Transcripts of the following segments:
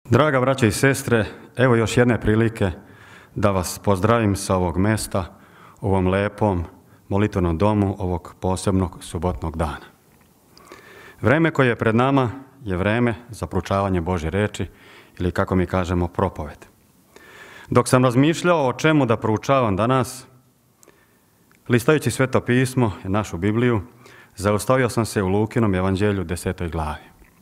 Draga braćo i sestre, evo još jedne prilike da vas pozdravim sa ovog mesta, u ovom lepom molitvenom domu ovog posebnog subotnog dana. Vreme koje je pred nama je vreme za proučavanje Božje reči ili kako mi kažemo propoved. Dok sam razmišljao o čemu da proučavam danas, listajući Sveto pismo i našu Bibliju, zaustavio sam se u Lukinom evanđelju 10. glavi.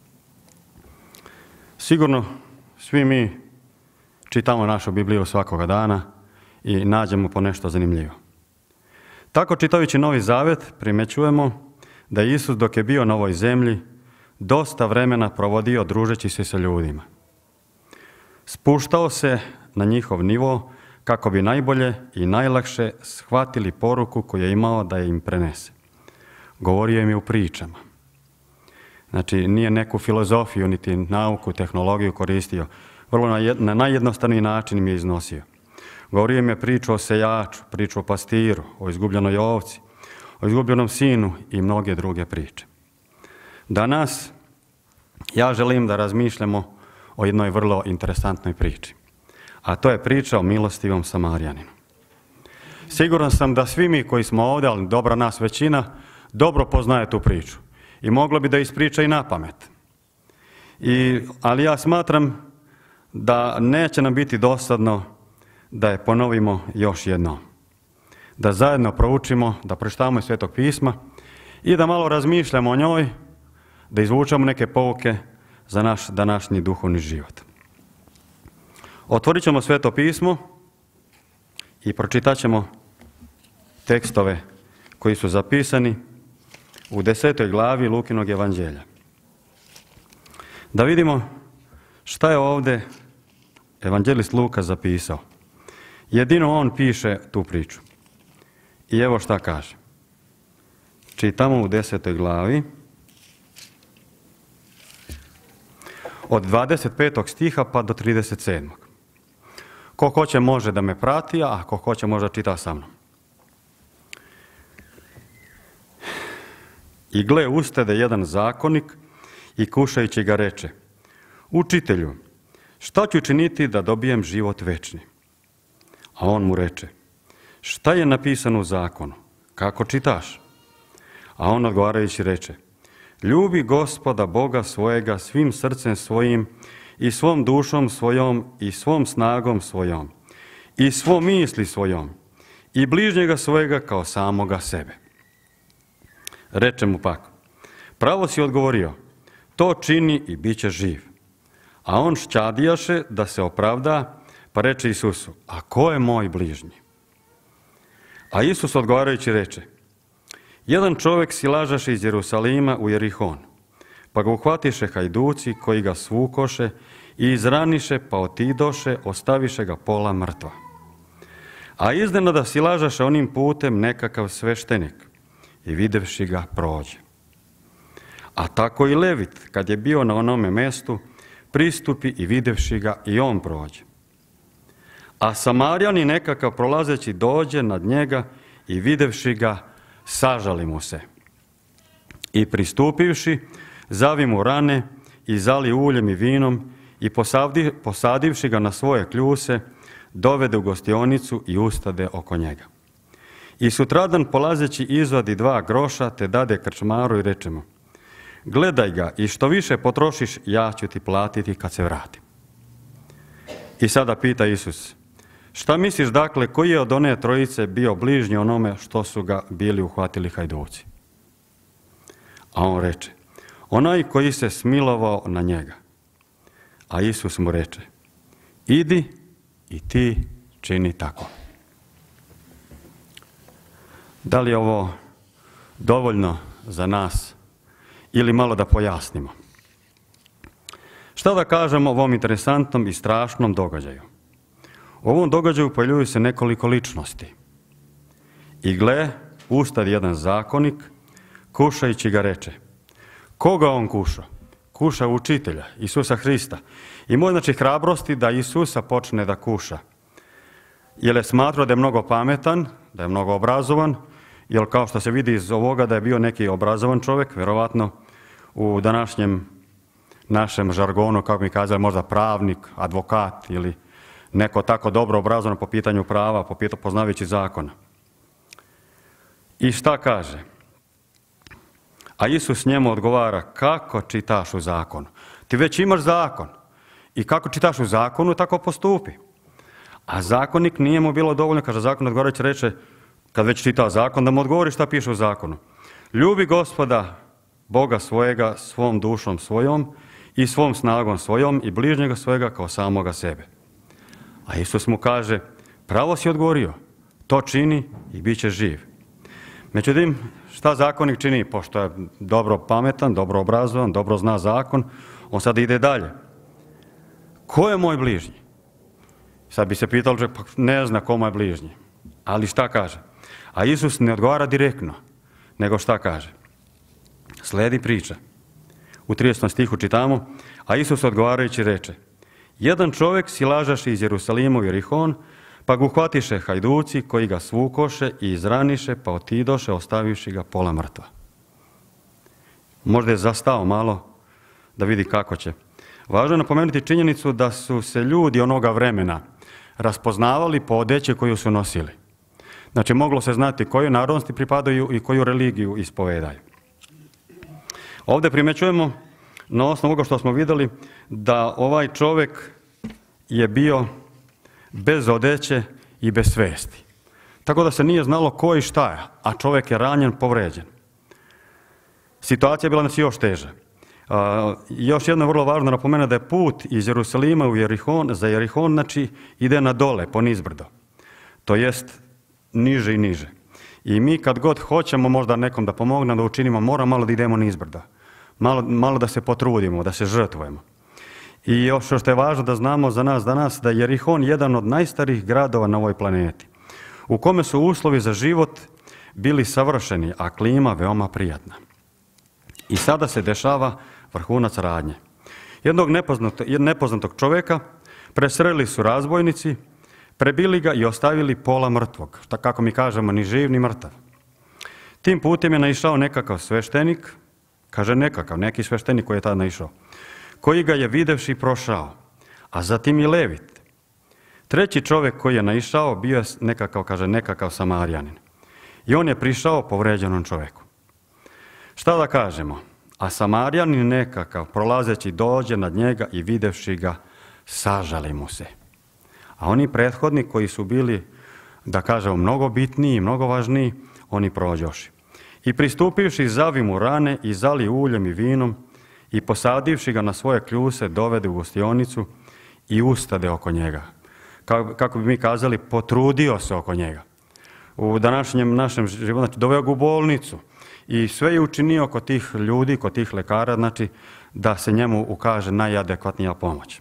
Sigurno svi mi čitamo našu Bibliju svakoga dana i nađemo po nešto zanimljivo. Tako čitajući Novi Zavet primjećujemo da je Isus dok je bio na ovoj zemlji dosta vremena provodio družeći se sa ljudima. Spuštao se na njihov nivo kako bi najbolje i najlakše shvatili poruku koju je imao da im prenese. Govorio im je u pričama. Znači, nije neku filozofiju, niti nauku, tehnologiju koristio. Vrlo na najjednostavniji način im je iznosio. Govorio im je priču o sejaču, priču o pastiru, o izgubljenoj ovci, o izgubljenom sinu i mnoge druge priče. Danas ja želim da razmišljamo o jednoj vrlo interesantnoj priči. A to je priča o milostivom Samarjaninu. Siguran sam da svi mi koji smo ovdje, ali dobra nas većina, dobro poznaje tu priču. I moglo bi da ispriča i na pamet. Ali ja smatram da neće nam biti dosadno da je ponovimo još jednom. Da zajedno proučimo, da pročitamo iz Svetog pisma i da malo razmišljamo o njoj, da izvučemo neke pouke za naš današnji duhovni život. Otvorit ćemo Sveto pismo i pročitat ćemo tekstove koji su zapisani u 10. glavi Lukinog evanđelja. Da vidimo šta je ovdje evanđelist Luka zapisao. Jedino on piše tu priču. I evo šta kaže. Čitamo u 10. glavi od 25. stiha pa do 37. Ko hoće može da me prati, a ko hoće može čita sa mnom. I gle, ustade jedan zakonik i kušajući ga reče: Učitelju, šta ću činiti da dobijem život večni? A on mu reče: Šta je napisano u zakonu? Kako čitaš? A on odgovarajući reče: Ljubi Gospoda Boga svojega svim srcem svojim i svom dušom svojom i svom snagom svojom i svom misli svojom i bližnjega svojega kao samoga sebe. Reče mu pak: Pravo si odgovorio, to čini i bit će živ. A on šćadijaše da se opravda, pa reče Isusu: A ko je moj bližnji? A Isus odgovarajući reče: Jedan čovjek silažaše iz Jerusalima u Jerihon, pa ga uhvatiše hajduci koji ga svukoše i izraniše, pa otidoše, ostaviše ga pola mrtva. A iznenada silažaše onim putem nekakav sveštenik i videvši ga prođe. A tako i Levit, kad je bio na onome mestu, pristupi i videvši ga i on prođe. A Samarjani nekakav prolazeći dođe nad njega i videvši ga sažali mu se. I pristupivši, zavi mu rane i zali uljem i vinom i posadivši ga na svoje kljuse, dovede u gostionicu i ustade oko njega. I sutradan polazeći izvadi 2 groša te dade krčmaru i reče mu: Gledaj ga i što više potrošiš, ja ću ti platiti kad se vratim. I sada pita Isus: Šta misliš dakle, koji je od one trojice bio bližnji onome što su ga bili uhvatili hajduci? A on reče: Onaj koji se smilovao na njega. A Isus mu reče: Idi i ti čini tako. Da li je ovo dovoljno za nas ili malo da pojasnimo? Šta da kažemo o ovom interesantnom i strašnom događaju? U ovom događaju pojavljuju se nekoliko ličnosti. I gle, ustade jedan zakonik, kušajući ga reče: Koga on kuša? Kuša učitelja, Isusa Hrista. Imao znači hrabrosti da Isusa počne da kuša. Jer je smatrao da je mnogo pametan, da je mnogo obrazovan, jer kao što se vidi iz ovoga da je bio neki obrazovan čovjek, vjerovatno u današnjem našem žargonu, kako mi kazali, možda pravnik, advokat ili neko tako dobro obrazovan po pitanju prava, poznavajući zakona. I šta kaže? A Isus njemu odgovara, kako čitaš u zakonu? Ti već imaš zakon. I kako čitaš u zakonu, tako postupi. A zakonik nije mu bilo dovoljno, kaže zakon odgovarajući reče, kad već čita zakon, da mu odgovori šta piše u zakonu. Ljubi Gospoda, Boga svojega, svom dušom svojom i svom snagom svojom i bližnjega svojega kao samoga sebe. A Isus mu kaže, pravo si odgovorio, to čini i bit će živ. Međutim, šta zakonik čini? Pošto je dobro pametan, dobro obrazovan, dobro zna zakon, on sad ide dalje. Ko je moj bližnji? Sad bi se pitalo, pa ne zna ko mu je bližnji. Ali šta kaže? A Isus ne odgovara direktno, nego šta kaže? Slijedi priča. U 30. stihu čitamo, a Isus odgovarajući reče, jedan čovjek silažaše iz Jerusalima u Jerihon, pa ga uhvatiše hajduci koji ga svukoše i izraniše, pa otidoše ostavivši ga pola mrtva. Možda je zastao malo da vidi kako će. Važno je napomenuti činjenicu da su se ljudi onoga vremena raspoznavali po odjeći koju su nosili. Znači, moglo se znati kojoj narodnosti pripadaju i koju religiju ispovedaju. Ovdje primjećujemo, na osnovu ovoga što smo vidjeli, da ovaj čovjek je bio bez odjeće i bez svijesti. Tako da se nije znalo ko i šta je, a čovjek je ranjen, povređen. Situacija je bila znači još teža. Još jedno vrlo važno napomenuti da je put iz Jerusalima u Jerihon, za Jerihon znači ide na dole, po nizbrdo. To jest niže i niže. I mi kad god hoćemo možda nekom da pomognemo, da učinimo, mora malo da idemo nizbrdo. Malo da se potrudimo, da se žrtvujemo. I još što je važno da znamo za nas danas da je Jerihon jedan od najstarijih gradova na ovoj planeti, u kome su uslovi za život bili savršeni, a klima veoma prijatna. I sada se dešava vrhunac radnje. Jednog nepoznatog čovjeka presreli su razbojnici, prebili ga i ostavili pola mrtvog, kako mi kažemo, ni živ ni mrtav. Tim putem je naišao nekakav sveštenik, kaže neki sveštenik koji je tada naišao, koji ga je videvši prošao, a zatim i Levit. Treći čovjek koji je naišao bio je nekakav Samarijanin. I on je prišao povređenom čovjeku. Šta da kažemo? A Samarijanin nekakav prolazeći dođe nad njega i videvši ga sažali mu se. A oni prethodni koji su bili, da kažemo, mnogo bitniji, mnogo važniji, oni prođoši. I pristupivši zavi mu rane i zali uljem i vinom i posadivši ga na svoje kljuse dovede u gostionicu i ustade oko njega. Kako bi mi kazali, potrudio se oko njega. U današnjem našem životu, znači doveo ga u bolnicu i sve je učinio kod tih ljudi, kod tih lekara, znači da se njemu ukaže najadekvatnija pomoć.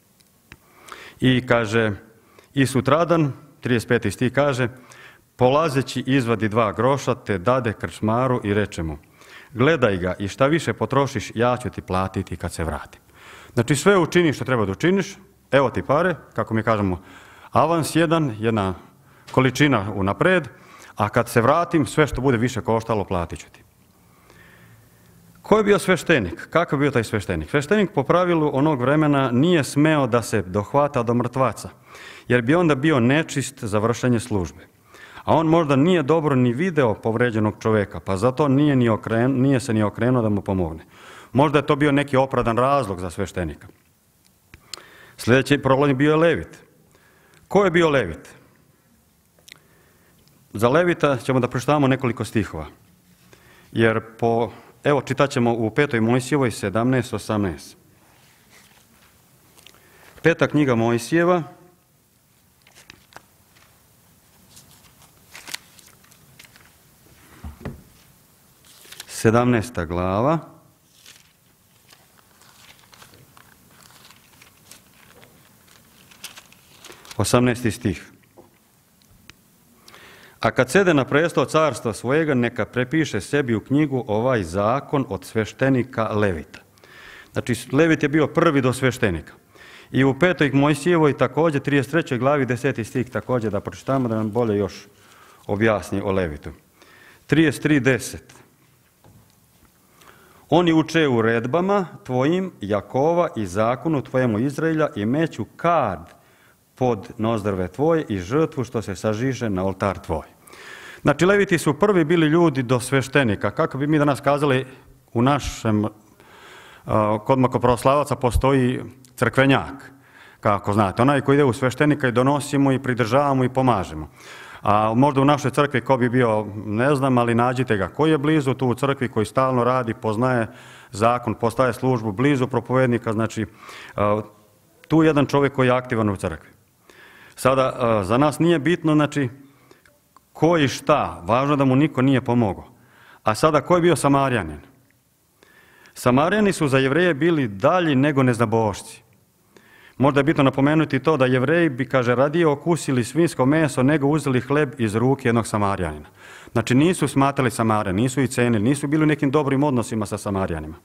I kaže, i sutradan, 35. stih kaže, polazeći izvadi 2 groša te dade krčmaru i reče mu, gledaj ga i šta više potrošiš, ja ću ti platiti kad se vratim. Znači sve učiniš što treba da učiniš, evo ti pare, kako mi kažemo, avans jedna količina unapred, a kad se vratim, sve što bude više koštalo, platit ću ti. Ko je bio sveštenik? Kakav je bio taj sveštenik? Sveštenik po pravilu onog vremena nije smeo da se dohvata do mrtvaca, jer bi onda bio nečist za vršenje službe. A on možda nije dobro ni video povređenog čovjeka, pa zato nije se ni okrenuo da mu pomogne. Možda je to bio neki opravdan razlog za sveštenika. Sljedeći problem je bio Levit. Ko je bio Levit? Za Levita ćemo da pročitamo nekoliko stihova. Jer evo čitat ćemo u 5. Mojsijevoj 17:18. 5. knjiga Mojsijeva, 17. glava, 18. stih. A kad sede na prestol carstva svojega, neka prepiše sebi u knjigu ovaj zakon od sveštenika Levita. Znači, Levit je bio prvi do sveštenika. I u 5. Mojsijevoj također, 33. glavi, 10. stih također da pročitamo, da nam bolje još objasni o Levitu. 33.10. Oni uče uredbama tvojim, Jakova i zakonu tvojemu Izraelja i meću kad pod nozdrve tvoje i žrtvu što se sažiže na oltar tvoj. Znači, Leviti su prvi bili ljudi do sveštenika. Kako bi mi danas kazali, u našem, kod makopravoslavaca postoji crkvenjak, kako znate. Onaj koji ide u sveštenika i donosimo i pridržavamo i pomažemo. A možda u našoj crkvi ko bi bio, ne znam, ali nađite ga. Koji je blizu tu u crkvi, koji stalno radi, poznaje zakon, postaje službu, blizu propovednika, znači tu je jedan čovjek koji je aktivan u crkvi. Sada, za nas nije bitno, znači, ko i šta, važno da mu niko nije pomogao. A sada, ko je bio Samarjanin? Samarijani su za Jevreje bili dalji nego neznabošci. Možda je bitno napomenuti to da Jevreji bi, kaže, radije okusili svinjsko meso nego uzeli hleb iz ruke jednog Samarjanina. Znači, nisu smatrali Samarjane, nisu ih cenili, nisu bili u nekim dobrim odnosima sa Samarjanima.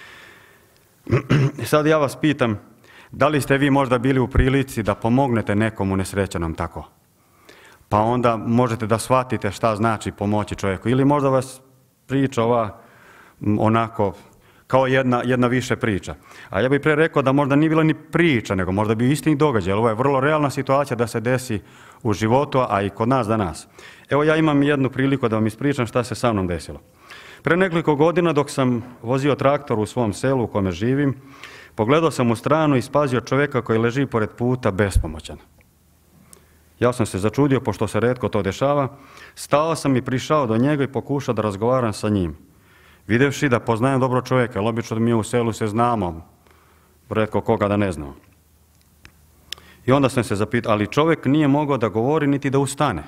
Sad ja vas pitam, da li ste vi možda bili u prilici da pomognete nekomu nesrećenom tako? Pa onda možete da shvatite šta znači pomoći čovjeku. Ili možda vas priča ova onako kao jedna više priča. A ja bih pre rekao da možda nije bila ni priča, nego možda bi istini događaj. Ovo je vrlo realna situacija da se desi u životu, a i kod nas danas. Evo ja imam jednu priliku da vam ispričam šta se sa mnom desilo. Pre nekoliko godina dok sam vozio traktor u svom selu u kome živim, pogledao sam u stranu i spazio čovjeka koji leži pored puta bespomoćan. Ja sam se začudio, pošto se retko to dešava, stao sam i prišao do njega i pokušao da razgovaram sa njim. Videvši da poznajem dobro čovjeka, jer obično mi u selu se znamo, retko koga da ne znamo. I onda sam se zapitao, ali čovjek nije mogao da govori niti da ustane.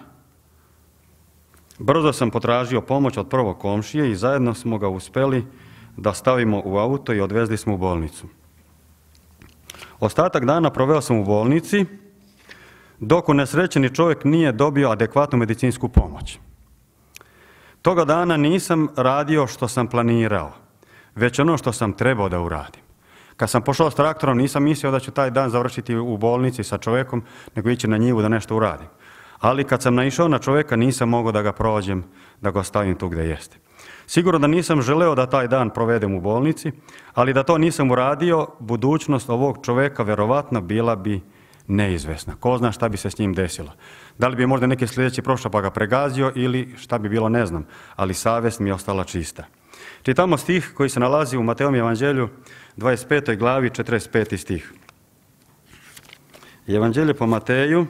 Brzo sam potražio pomoć od prvog komšije i zajedno smo ga uspeli da stavimo u auto i odvezli smo u bolnicu. Ostatak dana proveo sam u bolnici, dok unesrećeni čovjek nije dobio adekvatnu medicinsku pomoć. Toga dana nisam radio što sam planirao, već ono što sam trebao da uradim. Kad sam pošao s traktorom, nisam mislio da ću taj dan završiti u bolnici sa čovjekom, nego ići na njivu da nešto uradim. Ali kad sam naišao na čovjeka, nisam mogao da ga prođem, da ga ostavim tu gdje jeste. Sigurno da nisam želeo da taj dan provedem u bolnici, ali da to nisam uradio, budućnost ovog čovjeka verovatno bila bi neizvesna. Ko zna šta bi se s njim desilo. Da li bi možda neki sljedeći prošao pa ga pregazio ili šta bi bilo, ne znam, ali savjest mi je ostala čista. Čitamo stih koji se nalazi u Mateovom evanđelju 25. glavi 45. stih. Evanđelje po Mateju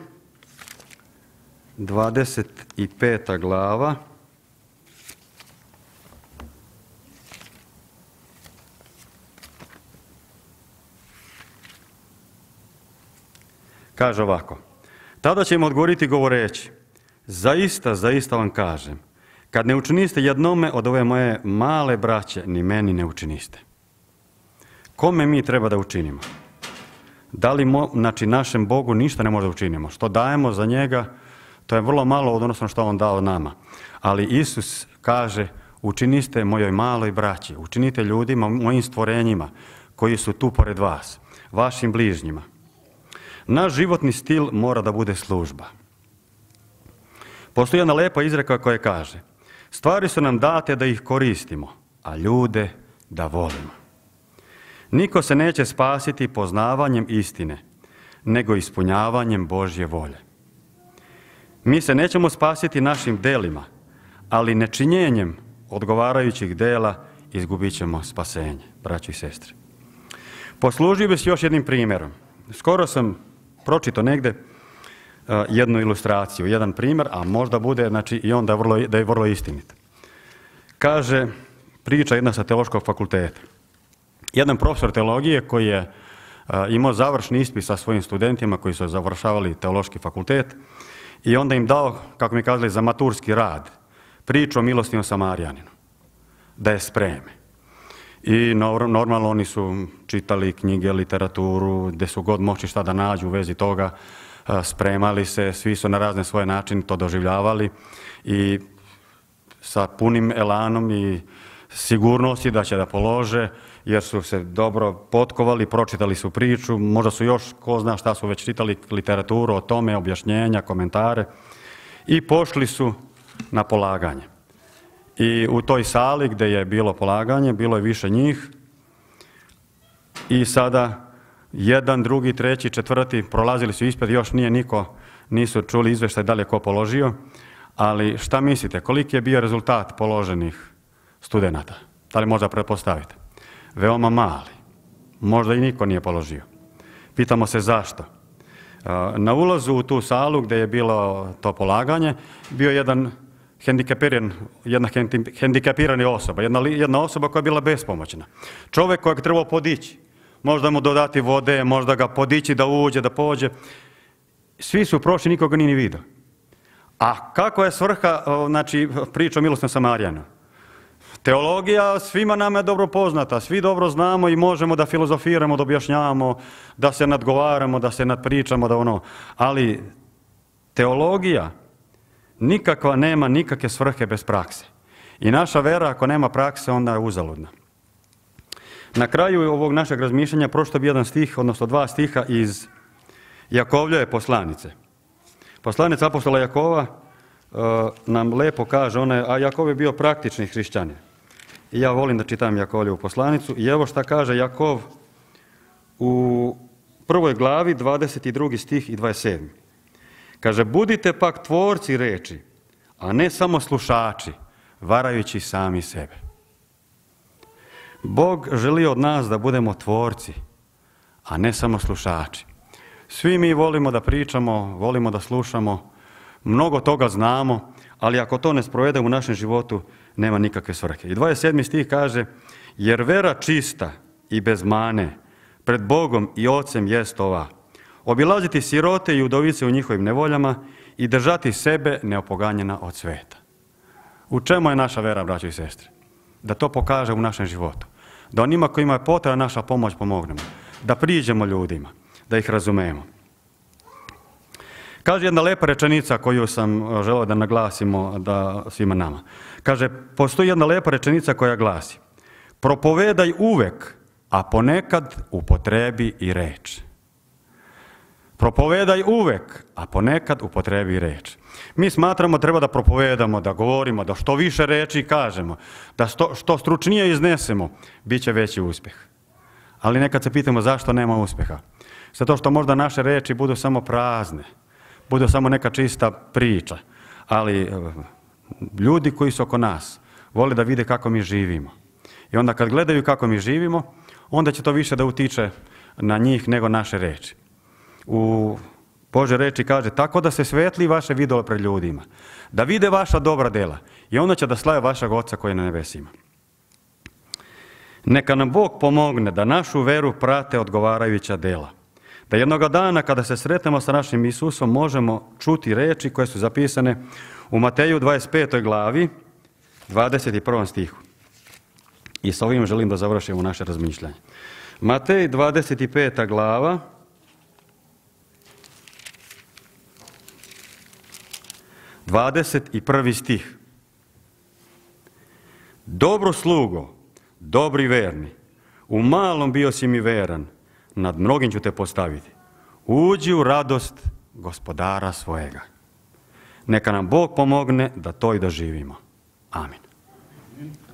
25. glava kaže ovako: tada će im odgovoriti govoreći, zaista, zaista vam kažem, kad ne učiniste jednome od ove moje male braće, ni meni ne učiniste. Kome mi treba da učinimo? Da li znači našem Bogu ništa ne može da učinimo? Što dajemo za njega, to je vrlo malo odnosno što on dao nama. Ali Isus kaže, učiniste mojoj maloj braći, učinite ljudima, mojim stvorenjima koji su tu pored vas, vašim bližnjima. Naš životni stil mora da bude služba. Postoji jedna lepa izreka koja kaže, stvari su nam date da ih koristimo, a ljude da volimo. Niko se neće spasiti poznavanjem istine, nego ispunjavanjem Božje volje. Mi se nećemo spasiti našim delima, ali nečinjenjem odgovarajućih dela izgubit ćemo spasenje, braći i sestre. Poslužio bih se još jednim primjerom. Skoro sam pročitao negdje jednu ilustraciju, jedan primjer, a možda bude znači, i on da je vrlo istinit. Kaže, priča jedna sa teološkog fakulteta. Jedan profesor teologije koji je imao završni ispit sa svojim studentima koji su završavali teološki fakultet i onda im dao, kako mi kazali, za maturski rad priču o milostivnom Samarjaninu, da je spreme. I normalno oni su čitali knjige, literaturu, gdje su god moći šta da nađu u vezi toga, spremali se, svi su na razne svoje načine to doživljavali i sa punim elanom i sigurnosti da će da polože, jer su se dobro potkovali, pročitali su priču, možda su još, ko zna šta su već čitali literaturu o tome, objašnjenja, komentare i pošli su na polaganje. I u toj sali gdje je bilo polaganje, bilo je više njih i sada jedan, drugi, treći, četvrti prolazili su ispred, još nisu čuli izvještaj da li je ko položio, ali šta mislite, koliki je bio rezultat položenih studenata? Da li možda pretpostavite? Veoma mali. Možda i niko nije položio. Pitamo se zašto. Na ulazu u tu salu gdje je bilo to polaganje bio jedna hendikepirana osoba, jedna osoba koja je bila bespomoćna. Čovjek kojeg trebao podići, možda mu dodati vode, možda ga podići da uđe, da pođe. Svi su prošli, nikoga nije ni vidio. A kakva je svrha, znači, priča o milosnom Samarijanu? Teologija svima nama je dobro poznata, svi dobro znamo i možemo da filozofiramo, da objašnjavamo, da se nadgovaramo, da se nadpričamo, ali teologija nikakva nema nikakve svrhe bez prakse. I naša vera ako nema prakse onda je uzaludna. Na kraju ovog našeg razmišljanja pročitao bi jedan stih, odnosno dva stiha iz Jakovljeve poslanice. Poslanica apostola Jakova nam lepo kaže, a Jakov je bio praktični hrišćanin. I ja volim da čitam Jakovljevu poslanicu i evo šta kaže Jakov u 1. glavi 22. stih i 27. Kaže, budite pak tvorci reči, a ne samo slušači, varajući sami sebe. Bog želi od nas da budemo tvorci, a ne samo slušači. Svi mi volimo da pričamo, volimo da slušamo, mnogo toga znamo, ali ako to ne sprovedemo u našem životu, nema nikakve svrhe. I 27. stih kaže, jer vera čista i bez mane pred Bogom i Ocem jest ova, obilaziti sirote i udovice u njihovim nevoljama i držati sebe neopoganjena od sveta. U čemu je naša vera, braćo i sestre? Da to pokaže u našem životu. Da onima kojima je potrebna naša pomoć pomognemo. Da priđemo ljudima, da ih razumemo. Kaže jedna lepa rečenica koju sam želeo da naglasimo da svima nama. Kaže, postoji jedna lepa rečenica koja glasi, propovedaj uvek, a ponekad upotrebi i reč. Propovedaj uvek, a ponekad upotrebi i reč. Mi smatramo treba da propovedamo, da govorimo, da što više reči kažemo, da što stručnije iznesemo, bit će veći uspjeh. Ali nekad se pitamo zašto nema uspjeha. Zato što možda naše reči budu samo prazne, budu samo neka čista priča, ali ljudi koji su oko nas vole da vide kako mi živimo. I onda kad gledaju kako mi živimo, onda će to više da utiče na njih nego naše reči. U Božoj reči kaže, tako da se svetli vaše videlo pred ljudima, da vide vaša dobra dela i onda će da slave vašeg Oca koji je na nebesima. Neka nam Bog pomogne da našu veru prate odgovarajuća dela. Da jednoga dana kada se sretnemo sa našim Isusom možemo čuti reči koje su zapisane u Mateju 25. glavi 21. stihu. I sa ovim želim da završimo naše razmišljanje. Matej 25. glava 21. stih. Dobro slugo, dobri verni, u malom bio si mi veran, nad mnogim ću te postaviti. Uđi u radost gospodara svojega. Neka nam Bog pomogne da to i doživimo. Amin.